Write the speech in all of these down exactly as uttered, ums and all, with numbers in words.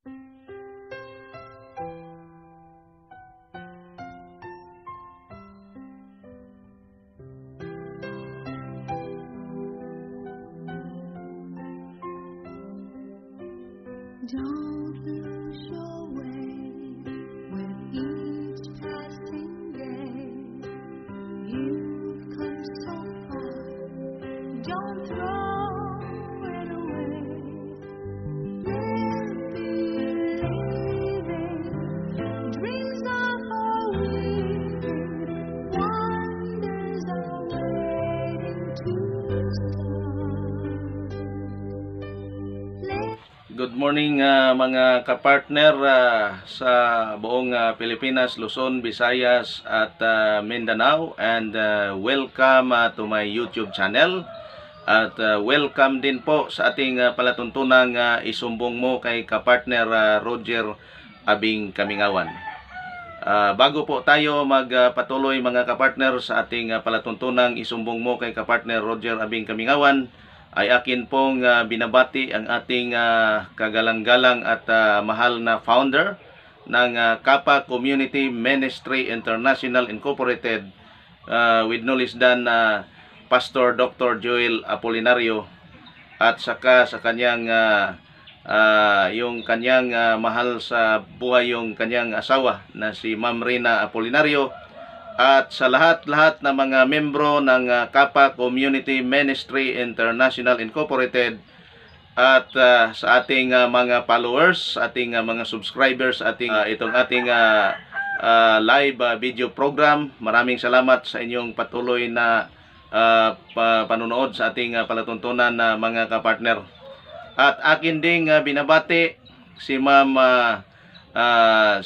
Don't lose your way with each passing day. You've come so far, don't throw it away. Live believing, dreams are for weaving, wonders are waiting to start. Live Good morning ah, mga kapartner ah, sa buong ah, Pilipinas, Luzon, Visayas at ah, Mindanao, and ah, welcome ah, to my YouTube channel at ah, welcome din po sa ating ah, palatuntunang ah, isumbong mo kay kapartner ah, Roger Abing Kamingawan. Ah, bago po tayo magpatuloy mga kapartner sa ating ah, palatuntunang isumbong mo kay kapartner Roger Abing Kamingawan, ay akin pong uh, binabati ang ating uh, kagalang-galang at uh, mahal na founder ng uh, Kappa Community Ministry International Incorporated, uh, with no less than uh, Pastor Doctor Joel Apolinario, at saka sa kanyang uh, uh, yung kanyang uh, mahal sa buhay yung kanyang asawa na si Ma'am Rina Apolinario, at sa lahat-lahat na mga membro ng uh, Kappa Community Ministry International Incorporated, at uh, sa ating uh, mga followers, ating uh, mga subscribers, ating uh, itong ating uh, uh, live uh, video program. Maraming salamat sa inyong patuloy na uh, pa panunood sa ating uh, palatuntunan na uh, mga kapartner. At akin ding uh, binabati si Ma'am uh, uh,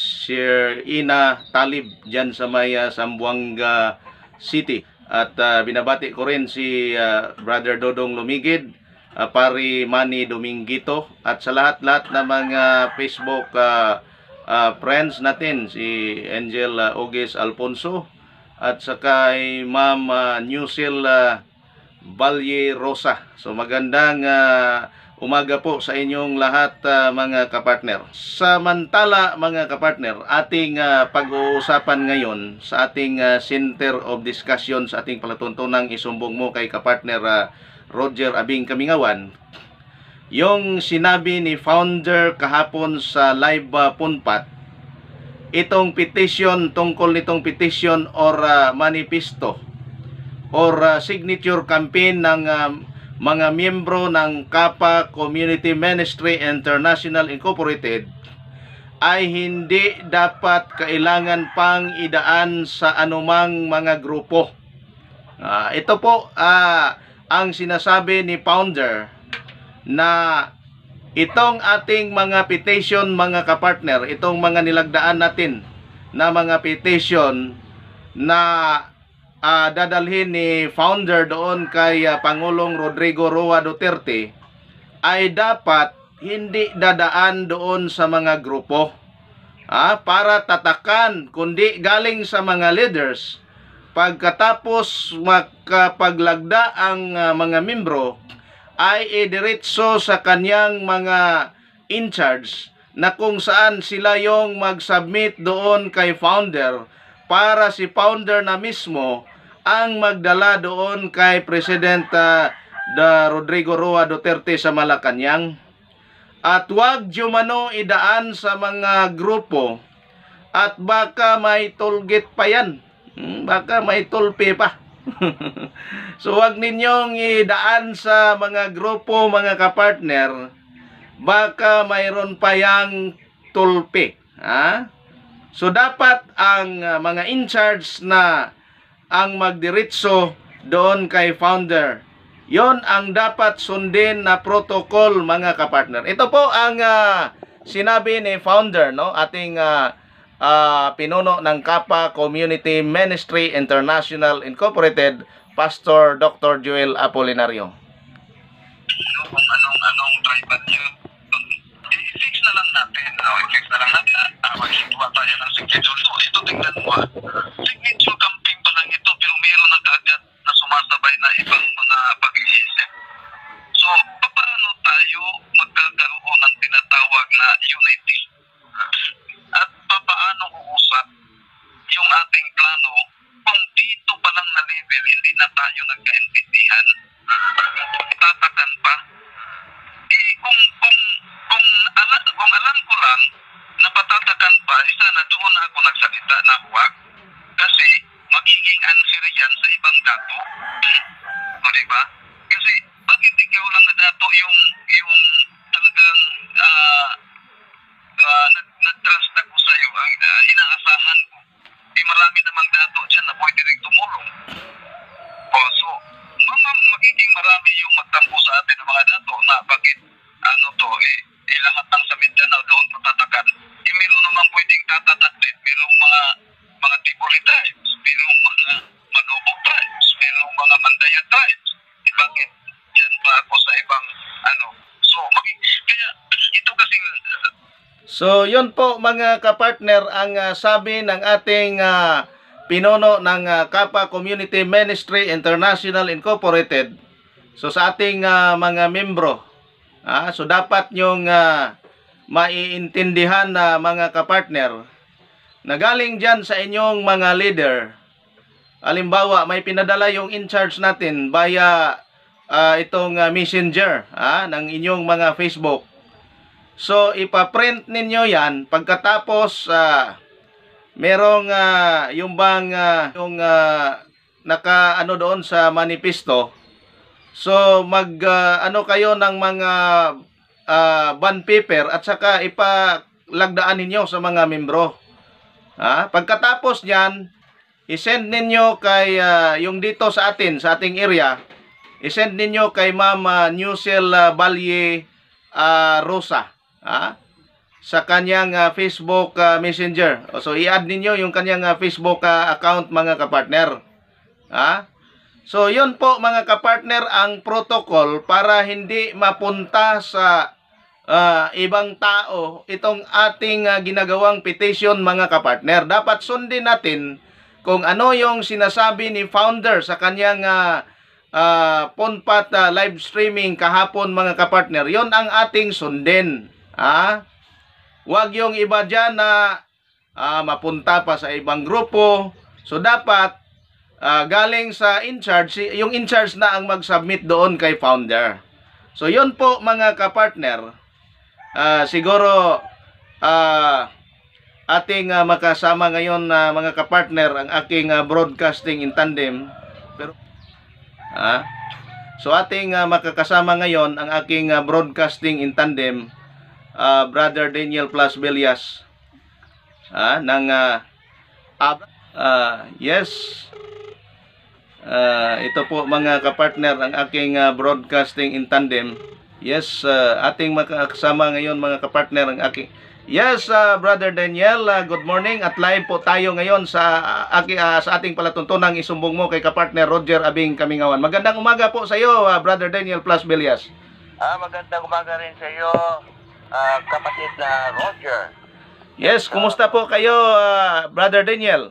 Sir Ina Talib dyan sa may uh, Zamboanga City, at uh, binabati ko rin si uh, Brother Dodong Lumigid, uh, Pari Manny Dominguito, at sa lahat-lahat na mga Facebook uh, uh, friends natin, si Angel uh, Ogis Alfonso, at saka kay Ma'am uh, Newsil uh, Balye Rosa. So magandang uh, umaga po sa inyong lahat uh, mga kapartner. Samantala mga kapartner, ating uh, pag-uusapan ngayon sa ating uh, center of discussion sa ating palatuntunang isumbong mo kay kapartner uh, Roger Abing Kamingawan, yung sinabi ni founder kahapon sa live uh, punpat, itong petition, tungkol nitong petition or uh, manifesto or uh, signature campaign ng uh, mga miyembro ng Kappa Community Ministry International Incorporated ay hindi dapat kailangan pang idaan sa anumang mga grupo. Uh, ito po uh, ang sinasabi ni founder, na itong ating mga petition mga kapartner, itong mga nilagdaan natin na mga petition na Uh, dadalhin ni founder doon kay uh, Pangulong Rodrigo Roa Duterte, ay dapat hindi dadaan doon sa mga grupo ah, para tatakan, kundi galing sa mga leaders. Pagkatapos makapaglagda ang uh, mga membro, ay idiretso sa kanyang mga in charge, na kung saan sila yung mag-submit doon kay founder, para si founder na mismo ang magdala doon kay President uh, da Rodrigo Roa Duterte sa Malacanang. At wag jumano idaan sa mga grupo, at baka may tollgate pa yan, hmm, baka may tulpe pa. So wag ninyong idaan sa mga grupo mga kapartner, baka mayroon pa yang tulpe, ha? So dapat ang uh, mga in charge na ang magdiretso doon kay founder, yon ang dapat sundin na protocol mga kapartner. Ito po ang uh, sinabi ni founder, no, ating uh, uh, pinuno ng Kappa Community Ministry International Incorporated, Pastor Doctor Joel Apolinario. Kung anong anong tribal yun, i-fix na lang natin. No? I-fix na lang natin. Uh, Magsigawa tayo ng signature. So, ito tingnan mo. Signature campaign pa lang ito, pero meron na kaagad na sumasabay na ibang mga pag-iisip. So, paano tayo magkakaroon ng tinatawag na tayo nagkaintindihan, tatakan pa. Eh, kung, kung, kung, ala, kung alam ko lang na patatakan pa, eh, sana doon na ako nagsalita na huwag. Kasi magiging unfair yan sa ibang dato. O, diba? Kasi bakit ikaw lang na dato yung, yung talagang ah, uh, nag, nag-trust ako sa'yo, ang uh, inaasahan ko. Eh, marami namang dato dyan na pwede rin tumulong. O, so, mamang magiging marami yung magtampo sa atin ng mga dato na bakit, ano to, eh, eh lahat ng sa Mindanao doon patatakan. Eh, meron namang pwedeng tatataklit, merong mga, mga Tiboli tribes, merong mga Manobo tribes, merong mga Mandaya tribes. Eh, bakit? Diyan pa ako sa ibang, ano, so, maging, kaya, ito kasi, So, yun po mga kapartner ang uh, sabi ng ating uh, pinuno ng uh, Kapa Community Ministry International Incorporated. So, sa ating uh, mga membro. Ah, so, dapat nyong uh, maiintindihan na uh, mga kapartner na galing dyan sa inyong mga leader. Halimbawa, may pinadala yung in-charge natin via uh, itong uh, messenger ah, ng inyong mga Facebook. So, ipaprint ninyo yan. Pagkatapos, uh, merong uh, yung bang, uh, yung uh, naka, ano doon sa manifesto. So, mag, uh, ano kayo ng mga uh, bond paper at saka ipalagdaan ninyo sa mga membro. Ha? Pagkatapos niyan, isend ninyo kay, uh, yung dito sa atin, sa ating area, isend ninyo kay Ma'am uh, Newsel uh, Balye uh, Rosa. Ah, sa kanyang uh, Facebook uh, Messenger. So i-add ninyo yung kanyang uh, Facebook uh, account mga kapartner. Ah? So yun po mga kapartner ang protocol para hindi mapunta sa uh, ibang tao itong ating uh, ginagawang petition mga kapartner. Dapat sundin natin kung ano yung sinasabi ni founder sa kanyang uh, uh, Ponpat uh, live streaming kahapon mga kapartner. Yun ang ating sundin. Ah, wag yung iba dyan na ah, mapunta pa sa ibang grupo. So, dapat ah, galing sa in-charge, yung in-charge na ang mag-submit doon kay founder. So, yun po mga kapartner. Ah, siguro ah, ating ah, makasama ngayon na uh, mga kapartner ang aking ah, broadcasting in tandem. Pero, ah, so, ating ah, makakasama ngayon ang aking ah, broadcasting in tandem. Uh, Brother Daniel Plus Belias ah, ng uh, uh, yes uh, ito po mga kapartner ang aking uh, broadcasting in tandem. Yes, uh, ating makakasama ngayon mga kapartner ang aking yes uh, Brother Daniel, uh, good morning at live po tayo ngayon sa, uh, uh, sa ating palatuntunang isumbong mo kay kapartner Roger Abing Kamingawan. Magandang umaga po sa iyo uh, Brother Daniel Plus Belias. Ah, magandang umaga rin sa iyo Uh, kapatid na Roger. Yes, kumusta po kayo, uh, Brother Daniel?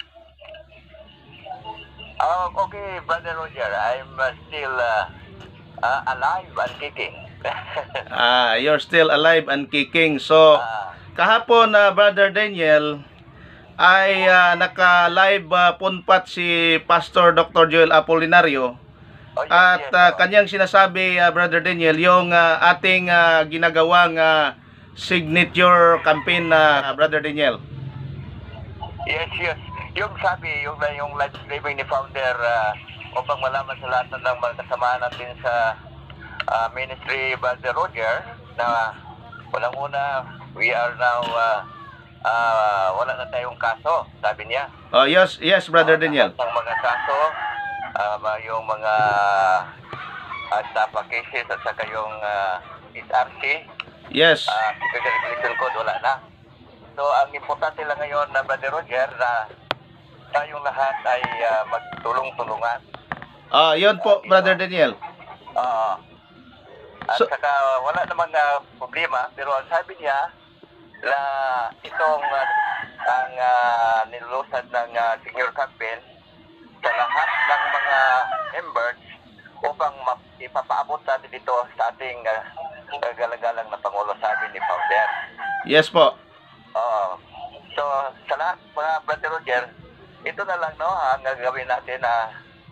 Uh, okay, Brother Roger, I'm uh, still uh, uh, alive and kicking. Ah, you're still alive and kicking. So, uh, kahapon, uh, Brother Daniel, ay uh, naka-live uh, punpat si Pastor Doctor Joel Apolinario. oh, yes, At yes, uh, oh. kanyang sinasabi, uh, Brother Daniel, yung uh, ating uh, ginagawang uh, signature campaign na uh, Brother Daniel. Yes, yes. Yung sabi, yung, yung live streaming ni founder uh, upang malaman sa lahat ng mga kasama natin sa uh, ministry, Brother Roger, na unang-una, we are now, uh, uh, wala na tayong kaso, sabi niya. Oh, yes, yes, Brother Uh, Daniel. Ang mga kaso, um, yung mga uh, tapa cases at saka yung uh, S R C, Yes. uh, Regulation Code, wala na. So, ang importante lang ngayon na Brother Roger, na tayong lahat ay uh, magtulong-tulungan. Ah, yun po, Brother Daniel. Uh, at So- saka wala namang uh, problema, pero ang sabi niya na itong uh, ang uh, nilulusad ng uh, senior campaign sa lahat ng mga members upang ma- ipapaabot natin dito sa ating uh, galagalang na Pangulo, sabi ni founder. Yes po. Oo. So, sa lahat mga Brother Roger, ito na lang no, ang gagawin natin na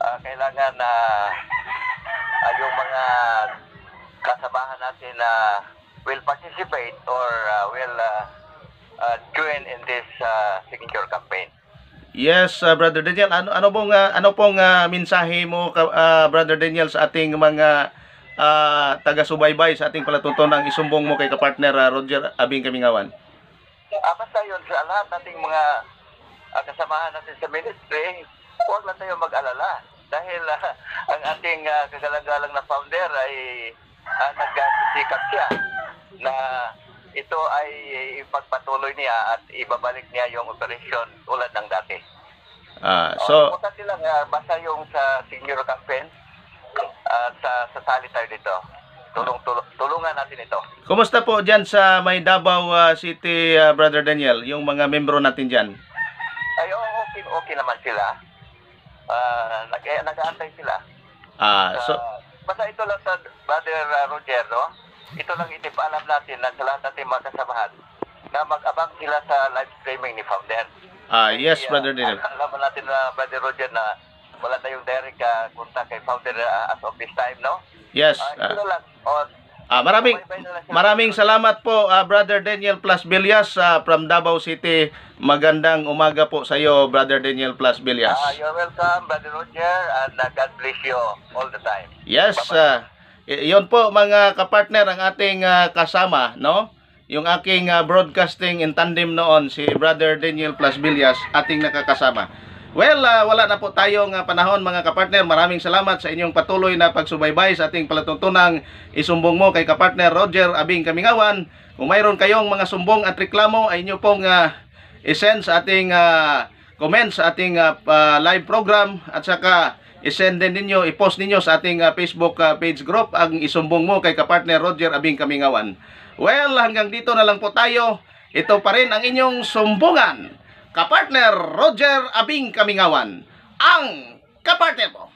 ah, kailangan na ah, yung mga kasamahan natin na will participate or uh, will uh, uh, join in this uh, signature campaign. Yes, uh, Brother Daniel, ano ano pong uh, ano pong uh, mensahe mo ka- uh, Brother Daniel sa ating mga uh, taga-subaybay sa ating palatuntunan isumbong mo kay kapartner uh, Roger Abing Kamingawan? Ah, basta yun sa lahat nating mga ah, kasamahan natin sa ministry, huwag lang tayo mag-alala. Dahil ah, ang ating ah, kagalagalang na founder ay uh, nagsisikap siya na ito ay ipagpatuloy niya at ibabalik niya yung operasyon tulad ng dati. Ah, So, so importante lang, ah, basta yung sa senior campaign, at sa sasali tayo dito. Tulong, tulong, tulungan natin ito. kumusta po diyan sa May Davao uh, City, uh, Brother Daniel, yung mga membro natin diyan? Ay, oo, okay, okay naman sila. Ah, nag eh, nag-aantay sila. Ah, so Ah, basta ito lang sa Brother ah, Roger, no? Ito lang itipaalam natin na sa lahat natin mga kasamahan na mag-abang sila sa live streaming ni Founder. ah yes, Kaya, Brother Daniel. Alam natin na Brother Roger na wala tayong direct uh, kontak kay Founder ah, as of this time, no? Yes. Ah, ito ah, na lang. O, Ah, maraming bye-bye na lang sila. maraming salamat po ah, Brother Daniel Plus Villas ah, from Davao City. Magandang umaga po sa iyo, Brother Daniel Plus Villas. Ah, you're welcome, Brother Roger, and uh, God bless you all the time. Yes, Bye-bye. ah, y- yun po mga kapartner ang ating ah, kasama, no? Yung aking ah, broadcasting in tandem noon si Brother Daniel Plus Villas, ating nakakasama. Well, ah, wala na po tayong ah, panahon mga kapartner. Maraming salamat sa inyong patuloy na pagsubaybay sa ating palatuntunang isumbong mo kay kapartner Roger Abing Kamingawan. Kung mayroon kayong mga sumbong at reklamo ay inyo pong ah, isend sa ating ah, comment sa ating ah, pa- live program at saka isend din ninyo, i-post ninyo sa ating ah, Facebook ah, page group ang isumbong mo kay kapartner Roger Abing Kamingawan. Well, hanggang dito na lang po tayo. Ito pa rin ang inyong sumbungan, kapartner Roger Abing Kamingawan, ang kapartner mo.